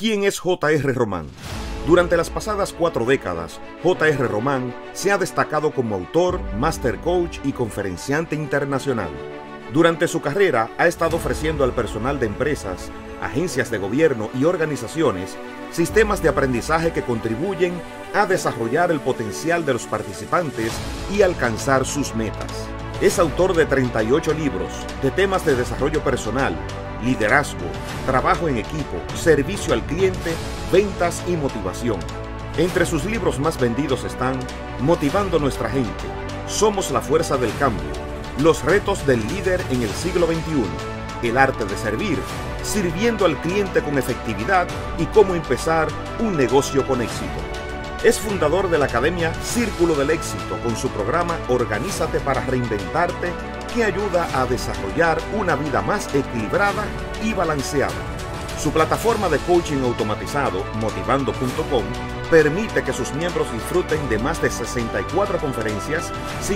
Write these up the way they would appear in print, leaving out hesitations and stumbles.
¿Quién es J.R. Román? Durante las pasadas 4 décadas, J.R. Román se ha destacado como autor, master coach y conferenciante internacional. Durante su carrera ha estado ofreciendo al personal de empresas, agencias de gobierno y organizaciones sistemas de aprendizaje que contribuyen a desarrollar el potencial de los participantes y alcanzar sus metas. Es autor de 38 libros de temas de desarrollo personal, liderazgo, trabajo en equipo, servicio al cliente, ventas y motivación. Entre sus libros más vendidos están Motivando nuestra gente, Somos la fuerza del cambio, Los retos del líder en el siglo XXI, El arte de servir, Sirviendo al cliente con efectividad y Cómo empezar un negocio con éxito. Es fundador de la Academia Círculo del Éxito con su programa Organízate para Reinventarte, que ayuda a desarrollar una vida más equilibrada y balanceada. Su plataforma de coaching automatizado, motivando.com, permite que sus miembros disfruten de más de 64 conferencias,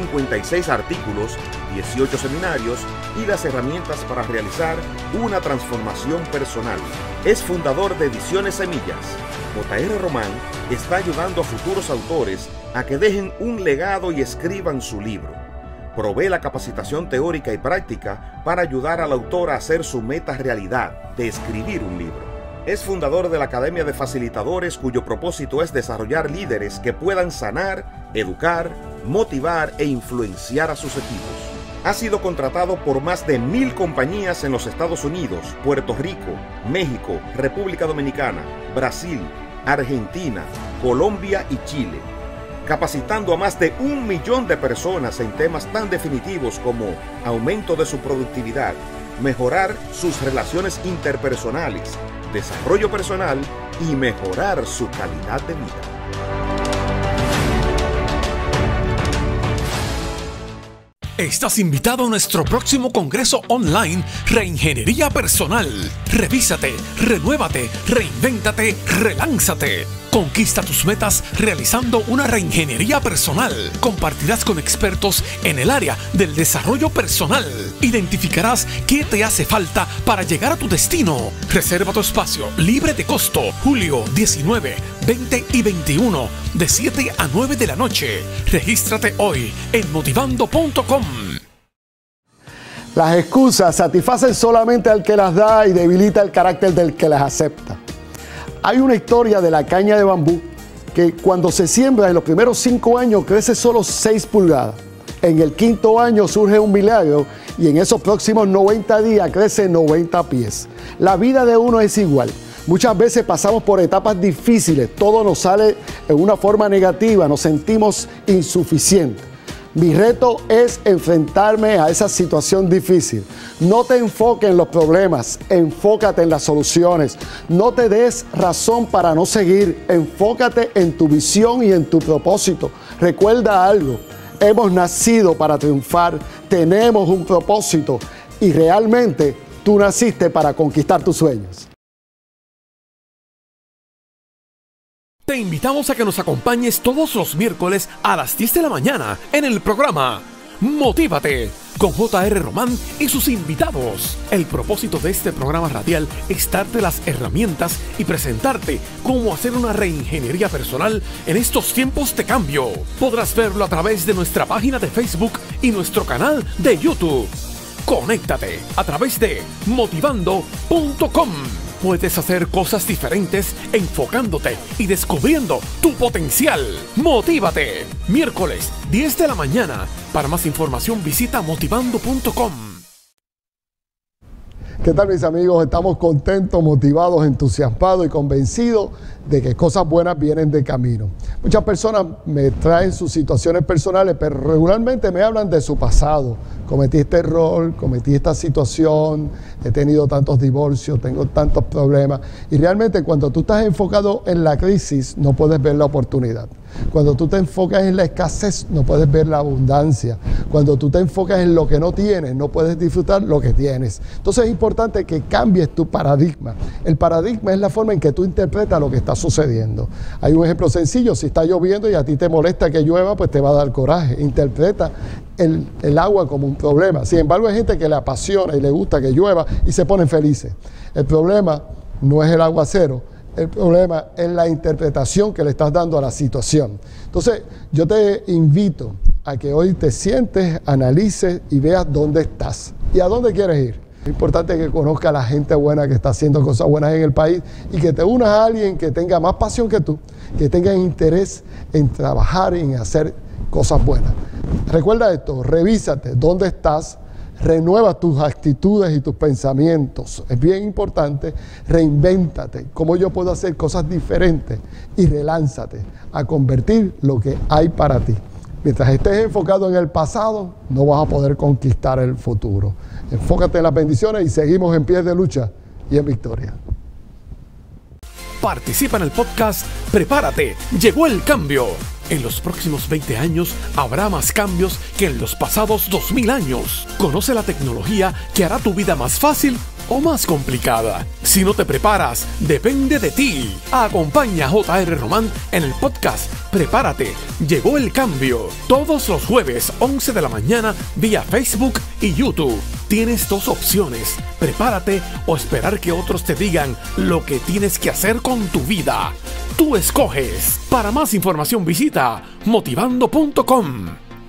56 artículos, 18 seminarios y las herramientas para realizar una transformación personal. Es fundador de Ediciones Semillas. J.R. Román está ayudando a futuros autores a que dejen un legado y escriban su libro. Provee la capacitación teórica y práctica para ayudar al autor a hacer su meta realidad de escribir un libro. Es fundador de la Academia de Facilitadores, cuyo propósito es desarrollar líderes que puedan sanar, educar, motivar e influenciar a sus equipos. Ha sido contratado por más de 1000 compañías en los Estados Unidos, Puerto Rico, México, República Dominicana, Brasil, Argentina, Colombia y Chile, capacitando a más de 1 millón de personas en temas tan definitivos como aumento de su productividad, mejorar sus relaciones interpersonales, desarrollo personal y mejorar su calidad de vida. Estás invitado a nuestro próximo congreso online Reingeniería Personal. Revísate, renuévate, reinvéntate, relánzate. Conquista tus metas realizando una reingeniería personal. Compartirás con expertos en el área del desarrollo personal. Identificarás qué te hace falta para llegar a tu destino. Reserva tu espacio libre de costo. Julio 19, 20 y 21 de 7 a 9 de la noche. Regístrate hoy en motivando.com. Las excusas satisfacen solamente al que las da y debilita el carácter del que las acepta. Hay una historia de la caña de bambú que cuando se siembra en los primeros 5 años crece solo 6 pulgadas. En el 5.º año surge un milagro y en esos próximos 90 días crece 90 pies. La vida de uno es igual. Muchas veces pasamos por etapas difíciles, todo nos sale en una forma negativa, nos sentimos insuficientes. Mi reto es enfrentarme a esa situación difícil. No te enfoques en los problemas, enfócate en las soluciones. No te des razón para no seguir, enfócate en tu visión y en tu propósito. Recuerda algo, hemos nacido para triunfar, tenemos un propósito y realmente tú naciste para conquistar tus sueños. Te invitamos a que nos acompañes todos los miércoles a las 10 de la mañana en el programa Motívate con J.R. Román y sus invitados. El propósito de este programa radial es darte las herramientas y presentarte cómo hacer una reingeniería personal en estos tiempos de cambio. Podrás verlo a través de nuestra página de Facebook y nuestro canal de YouTube. Conéctate a través de motivando.com. Puedes hacer cosas diferentes enfocándote y descubriendo tu potencial. ¡Motívate! Miércoles, 10 de la mañana. Para más información visita motivando.com. ¿Qué tal, mis amigos? Estamos contentos, motivados, entusiasmados y convencidos de que cosas buenas vienen de camino. Muchas personas me traen sus situaciones personales, pero regularmente me hablan de su pasado. Cometí este error, cometí esta situación, he tenido tantos divorcios, tengo tantos problemas. Y realmente cuando tú estás enfocado en la crisis, no puedes ver la oportunidad. Cuando tú te enfocas en la escasez, no puedes ver la abundancia. Cuando tú te enfocas en lo que no tienes, no puedes disfrutar lo que tienes. Entonces es importante que cambies tu paradigma. El paradigma es la forma en que tú interpretas lo que está sucediendo. Hay un ejemplo sencillo: si está lloviendo y a ti te molesta que llueva, pues te va a dar coraje. Interpreta el agua como un problema. Sin embargo, hay gente que le apasiona y le gusta que llueva y se ponen felices. El problema no es el aguacero, El problema es la interpretación que le estás dando a la situación. Entonces, yo te invito a que hoy te sientes, analices y veas dónde estás y a dónde quieres ir. Es importante que conozcas a la gente buena que está haciendo cosas buenas en el país y que te unas a alguien que tenga más pasión que tú, que tenga interés en trabajar y en hacer cosas buenas. Recuerda esto, revísate dónde estás, renueva tus actitudes y tus pensamientos. Es bien importante, reinvéntate. Cómo yo puedo hacer cosas diferentes y relánzate a convertir lo que hay para ti. Mientras estés enfocado en el pasado, no vas a poder conquistar el futuro. Enfócate en las bendiciones y seguimos en pie de lucha y en victoria. Participa en el podcast Prepárate, llegó el cambio. En los próximos 20 años habrá más cambios que en los pasados 2000 años. Conoce la tecnología que hará tu vida más fácil o más complicada. Si no te preparas, depende de ti. Acompaña a J.R. Román en el podcast Prepárate, llegó el cambio. Todos los jueves, 11 de la mañana, vía Facebook y YouTube. Tienes dos opciones: prepárate o esperar que otros te digan lo que tienes que hacer con tu vida. Tú escoges. Para más información visita motivando.com.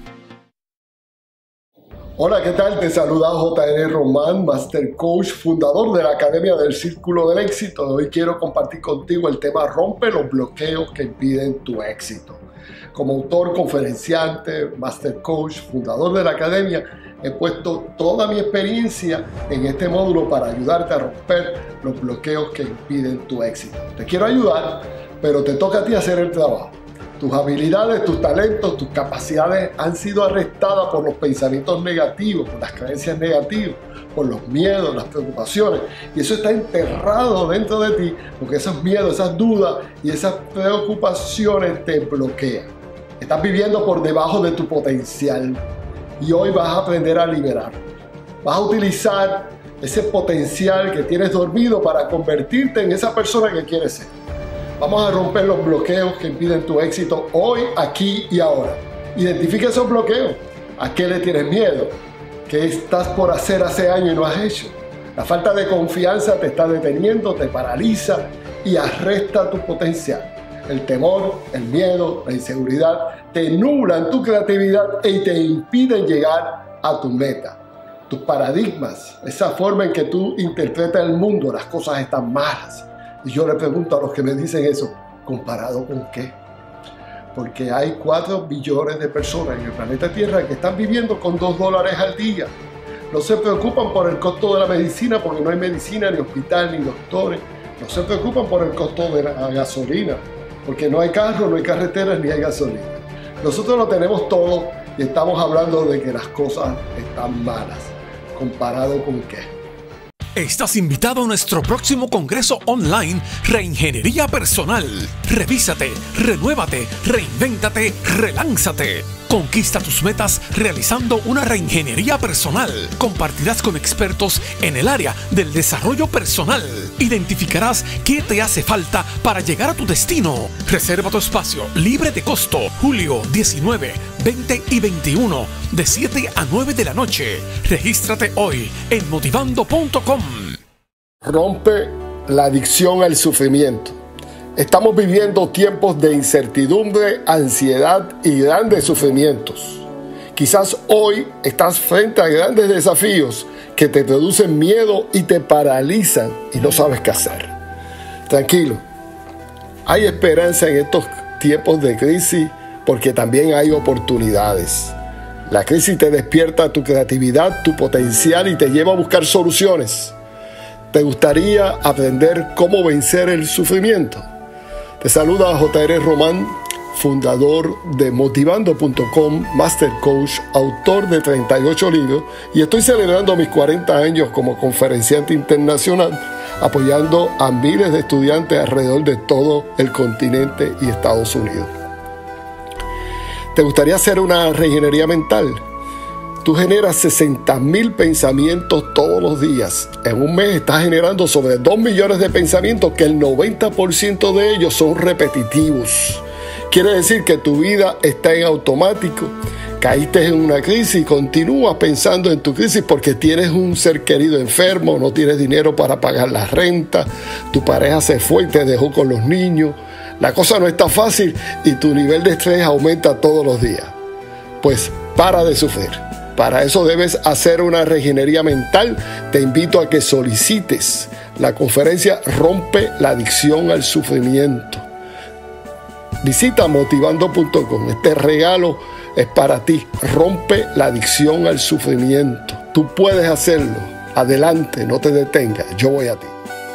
Hola, ¿qué tal? Te saluda J.R. Román, Master Coach, fundador de la Academia del Círculo del Éxito. Hoy quiero compartir contigo el tema Rompe los bloqueos que impiden tu éxito. Como autor, conferenciante, Master Coach, fundador de la Academia, he puesto toda mi experiencia en este módulo para ayudarte a romper los bloqueos que impiden tu éxito. Te quiero ayudar, pero te toca a ti hacer el trabajo. Tus habilidades, tus talentos, tus capacidades han sido arrestadas por los pensamientos negativos, por las creencias negativas, por los miedos, las preocupaciones. Y eso está enterrado dentro de ti porque esos miedos, esas dudas y esas preocupaciones te bloquean. Estás viviendo por debajo de tu potencial y hoy vas a aprender a liberarlo. Vas a utilizar ese potencial que tienes dormido para convertirte en esa persona que quieres ser. Vamos a romper los bloqueos que impiden tu éxito hoy, aquí y ahora. Identifica esos bloqueos. ¿A qué le tienes miedo? ¿Qué estás por hacer hace años y no has hecho? La falta de confianza te está deteniendo, te paraliza y arresta tu potencial. El temor, el miedo, la inseguridad te nublan tu creatividad y te impiden llegar a tu meta. Tus paradigmas, esa forma en que tú interpretas el mundo, las cosas están malas. Y yo le pregunto a los que me dicen eso, ¿comparado con qué? Porque hay 4 billones de personas en el planeta Tierra que están viviendo con $2 al día. No se preocupan por el costo de la medicina porque no hay medicina, ni hospital, ni doctores. No se preocupan por el costo de la gasolina porque no hay carro, no hay carreteras, ni hay gasolina. Nosotros lo tenemos todo y estamos hablando de que las cosas están malas. ¿Comparado con qué? Estás invitado a nuestro próximo congreso online Reingeniería Personal. Revísate, renuévate, reinvéntate, relánzate. Conquista tus metas realizando una reingeniería personal. Compartirás con expertos en el área del desarrollo personal. Identificarás qué te hace falta para llegar a tu destino. Reserva tu espacio libre de costo. Julio 19, 20 y 21 de 7 a 9 de la noche. Regístrate hoy en motivando.com. Rompe la adicción al sufrimiento. Estamos viviendo tiempos de incertidumbre, ansiedad y grandes sufrimientos. Quizás hoy estás frente a grandes desafíos que te producen miedo y te paralizan y no sabes qué hacer. Tranquilo, hay esperanza en estos tiempos de crisis porque también hay oportunidades. La crisis te despierta tu creatividad, tu potencial y te lleva a buscar soluciones. ¿Te gustaría aprender cómo vencer el sufrimiento? Te saluda J.R. Román, fundador de motivando.com, Master Coach, autor de 38 libros y estoy celebrando mis 40 años como conferenciante internacional, apoyando a miles de estudiantes alrededor de todo el continente y Estados Unidos. ¿Te gustaría hacer una reingeniería mental? Tú generas 60,000 pensamientos todos los días. En un mes estás generando sobre 2 millones de pensamientos que el 90% de ellos son repetitivos. Quiere decir que tu vida está en automático. Caíste en una crisis y continúas pensando en tu crisis porque tienes un ser querido enfermo, no tienes dinero para pagar la renta, tu pareja se fue y te dejó con los niños. La cosa no está fácil y tu nivel de estrés aumenta todos los días. Pues para de sufrir. Para eso debes hacer una reingeniería mental. Te invito a que solicites la conferencia Rompe la adicción al sufrimiento. Visita motivando.com. Este regalo es para ti. Rompe la adicción al sufrimiento. Tú puedes hacerlo. Adelante, no te detengas. Yo voy a ti.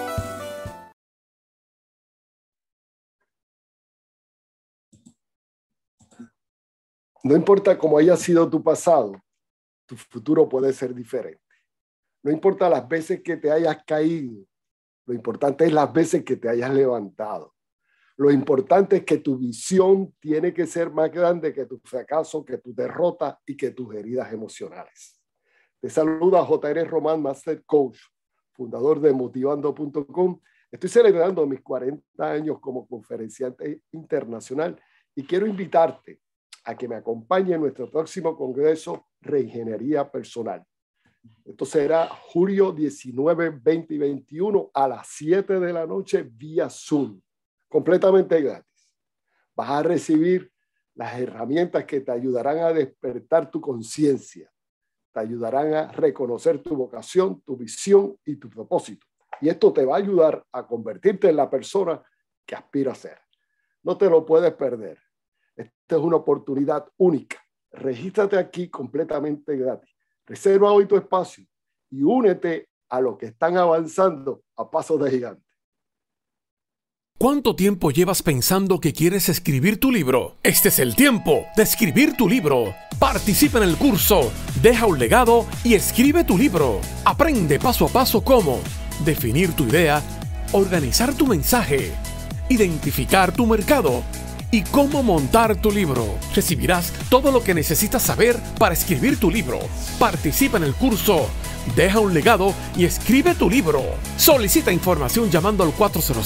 No importa cómo haya sido tu pasado, tu futuro puede ser diferente. No importa las veces que te hayas caído, lo importante es las veces que te hayas levantado. Lo importante es que tu visión tiene que ser más grande que tu fracaso, que tu derrota y que tus heridas emocionales. Te saluda J.R. Román, Master Coach, fundador de Motivando.com. Estoy celebrando mis 40 años como conferenciante internacional y quiero invitarte a que me acompañe en nuestro próximo congreso Reingeniería Personal. Esto será julio 19, 20 y 21 a las 7 de la noche vía Zoom, completamente gratis. Vas a recibir las herramientas que te ayudarán a despertar tu conciencia, te ayudarán a reconocer tu vocación, tu visión y tu propósito. Y esto te va a ayudar a convertirte en la persona que aspira a ser. No te lo puedes perder. Esta es una oportunidad única. Regístrate aquí completamente gratis. Reserva hoy tu espacio y únete a los que están avanzando a pasos de gigante. ¿Cuánto tiempo llevas pensando que quieres escribir tu libro? Este es el tiempo de escribir tu libro. Participa en el curso, deja un legado y escribe tu libro. Aprende paso a paso cómo definir tu idea, organizar tu mensaje, identificar tu mercado y cómo montar tu libro. Recibirás todo lo que necesitas saber para escribir tu libro. Participa en el curso, deja un legado y escribe tu libro. Solicita información llamando al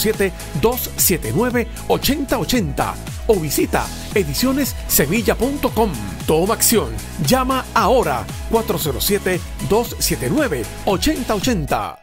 407-279-8080 o visita edicionessemilla.com. Toma acción. Llama ahora 407-279-8080.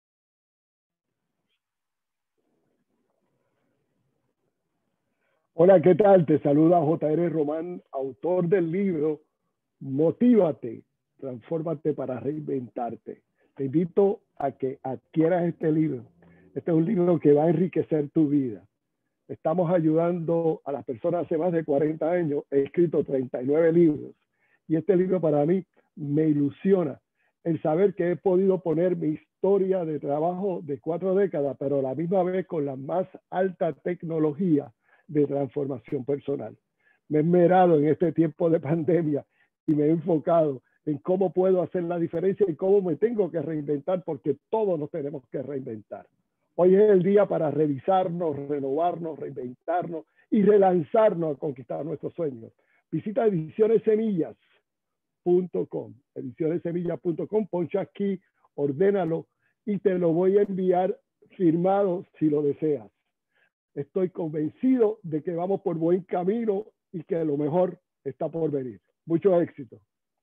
Hola, ¿qué tal? Te saluda J.R. Román, autor del libro Motívate, transfórmate para reinventarte. Te invito a que adquieras este libro. Este es un libro que va a enriquecer tu vida. Estamos ayudando a las personas hace más de 40 años. He escrito 39 libros. Y este libro para mí me ilusiona el saber que he podido poner mi historia de trabajo de 4 décadas, pero a la misma vez con la más alta tecnología de transformación personal. Me he esmerado en este tiempo de pandemia y me he enfocado en cómo puedo hacer la diferencia y cómo me tengo que reinventar, porque todos nos tenemos que reinventar. Hoy es el día para revisarnos, renovarnos, reinventarnos y relanzarnos a conquistar nuestros sueños. Visita edicionessemillas.com, edicionessemillas.com, poncha aquí, ordénalo y te lo voy a enviar firmado si lo deseas. Estoy convencido de que vamos por buen camino y que lo mejor está por venir. Mucho éxito.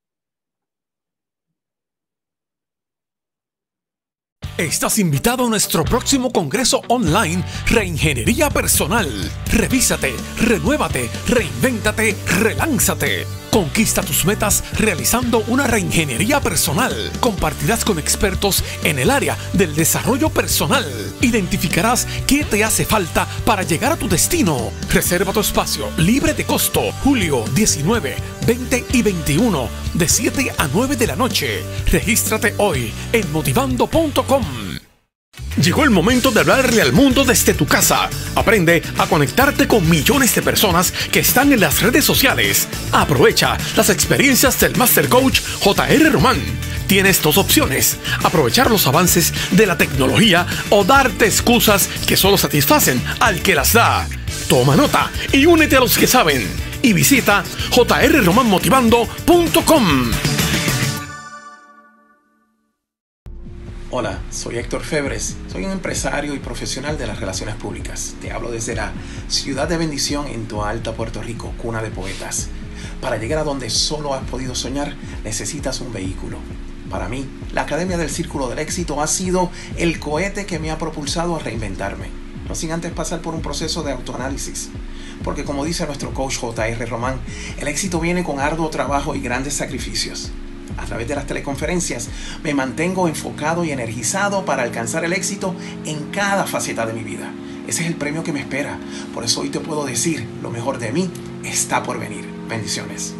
Estás invitado a nuestro próximo congreso online Reingeniería Personal. Revísate, renuévate, reinvéntate, relánzate. Conquista tus metas realizando una reingeniería personal. Compartirás con expertos en el área del desarrollo personal. Identificarás qué te hace falta para llegar a tu destino. Reserva tu espacio libre de costo. Julio 19, 20 y 21 de 7 a 9 de la noche. Regístrate hoy en motivando.com. Llegó el momento de hablarle al mundo desde tu casa. Aprende a conectarte con millones de personas que están en las redes sociales. Aprovecha las experiencias del Master Coach J.R. Román. Tienes dos opciones: aprovechar los avances de la tecnología o darte excusas que solo satisfacen al que las da. Toma nota y únete a los que saben. Y visita jrromanmotivando.com. Hola, soy Héctor Febres, soy un empresario y profesional de las relaciones públicas. Te hablo desde la ciudad de bendición en Toalta, Puerto Rico, cuna de poetas. Para llegar a donde solo has podido soñar, necesitas un vehículo. Para mí, la Academia del Círculo del Éxito ha sido el cohete que me ha propulsado a reinventarme, no sin antes pasar por un proceso de autoanálisis. Porque como dice nuestro coach J.R. Román, el éxito viene con arduo trabajo y grandes sacrificios. A través de las teleconferencias me mantengo enfocado y energizado para alcanzar el éxito en cada faceta de mi vida. Ese es el premio que me espera. Por eso hoy te puedo decir, lo mejor de mí está por venir. Bendiciones.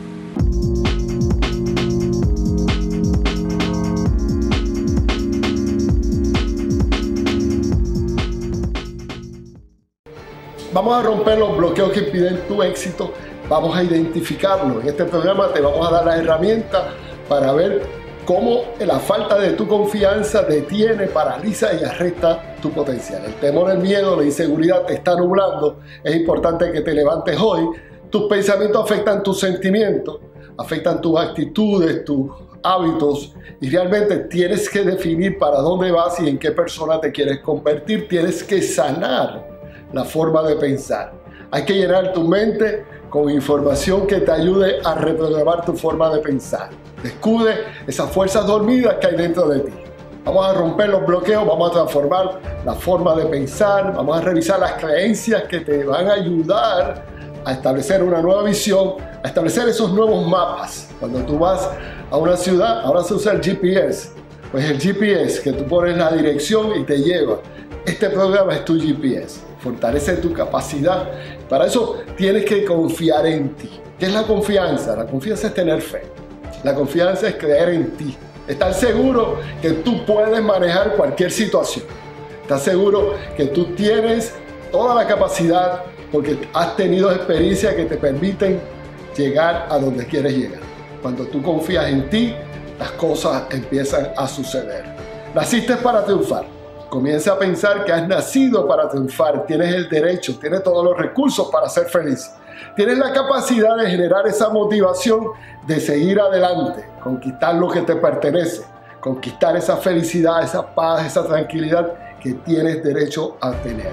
Vamos a romper los bloqueos que impiden tu éxito. Vamos a identificarlos. En este programa te vamos a dar las herramientas para ver cómo la falta de tu confianza detiene, paraliza y arresta tu potencial. El temor, el miedo, la inseguridad te está nublando. Es importante que te levantes hoy. Tus pensamientos afectan tus sentimientos, afectan tus actitudes, tus hábitos, y realmente tienes que definir para dónde vas y en qué persona te quieres convertir. Tienes que sanar la forma de pensar. Hay que llenar tu mente con información que te ayude a reprogramar tu forma de pensar. Descubre esas fuerzas dormidas que hay dentro de ti. Vamos a romper los bloqueos, vamos a transformar la forma de pensar, vamos a revisar las creencias que te van a ayudar a establecer una nueva visión, a establecer esos nuevos mapas. Cuando tú vas a una ciudad, ahora se usa el GPS. Pues el GPS, que tú pones la dirección y te lleva. Este programa es tu GPS. Fortalece tu capacidad. Para eso tienes que confiar en ti. ¿Qué es la confianza? La confianza es tener fe. La confianza es creer en ti. Estar seguro que tú puedes manejar cualquier situación. Estar seguro que tú tienes toda la capacidad porque has tenido experiencias que te permiten llegar a donde quieres llegar. Cuando tú confías en ti, las cosas empiezan a suceder. Naciste para triunfar. Comienza a pensar que has nacido para triunfar. Tienes el derecho, tienes todos los recursos para ser feliz. Tienes la capacidad de generar esa motivación de seguir adelante, conquistar lo que te pertenece, conquistar esa felicidad, esa paz, esa tranquilidad que tienes derecho a tener.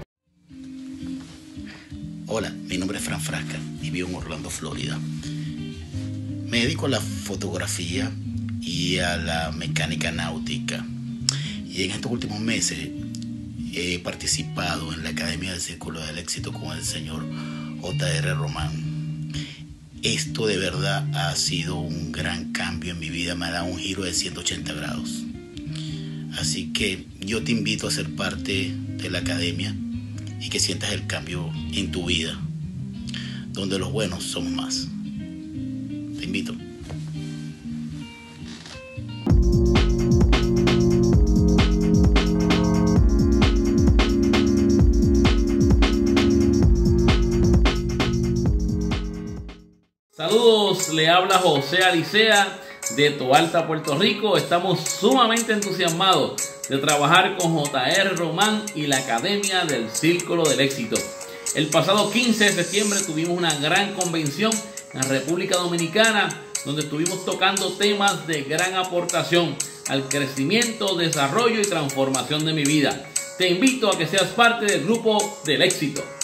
Hola, mi nombre es Fran Frasca y vivo en Orlando, Florida. Me dedico a la fotografía y a la mecánica náutica. Y en estos últimos meses he participado en la Academia del Círculo del Éxito con el señor J.R. Román. Esto de verdad ha sido un gran cambio en mi vida, me ha dado un giro de 180 grados. Así que yo te invito a ser parte de la Academia y que sientas el cambio en tu vida, donde los buenos somos más. Te invito. Saludos, le habla José Alicea de Toalta, Puerto Rico. Estamos sumamente entusiasmados de trabajar con J.R. Román y la Academia del Círculo del Éxito. El pasado 15 de septiembre tuvimos una gran convención en la República Dominicana, donde estuvimos tocando temas de gran aportación al crecimiento, desarrollo y transformación de mi vida. Te invito a que seas parte del grupo del éxito.